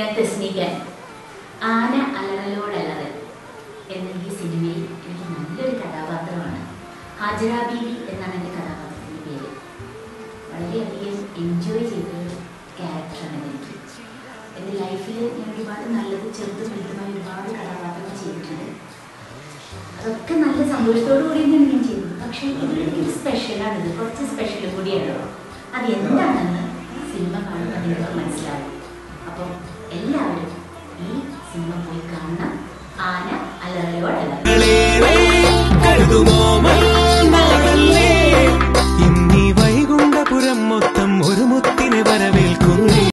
ഞാൻ തെസ്നിക്കാൻ. ആന അലറലോടലറൽ എന്ന ഈ സിനിമയിൽ എനിക്ക് നല്ലൊരു കഥാപാത്രമാണ്. ഹാജറ ബീവി എന്നാണ് എൻ്റെ കഥാപാത്രത്തിൻ്റെ പേര്. വളരെയധികം എൻജോയ് ചെയ്തൊരു ക്യാരക്ടറാണ് എനിക്ക്. എൻ്റെ ലൈഫിൽ ഞാൻ ഒരുപാട് നല്ലത് ചെറുതും വലുതുമായ ഒരുപാട് കഥാപാത്രങ്ങൾ ചെയ്തിട്ടുണ്ട്. അതൊക്കെ നല്ല സന്തോഷത്തോടു കൂടി തന്നെയാണ് ഞാൻ ചെയ്തത്. പക്ഷേ ഇതിലൊരു സ്പെഷ്യലാണിത്, കുറച്ച് സ്പെഷ്യലും കൂടിയാണ്. അത് എന്താണെന്ന് സിനിമ കാണുമ്പോൾ നിങ്ങൾക്ക് മനസ്സിലാവും. അപ്പം എല്ലാവരും ഈ സിനിമ പോയി കാണണം. ആന അലറലോടലറൽ.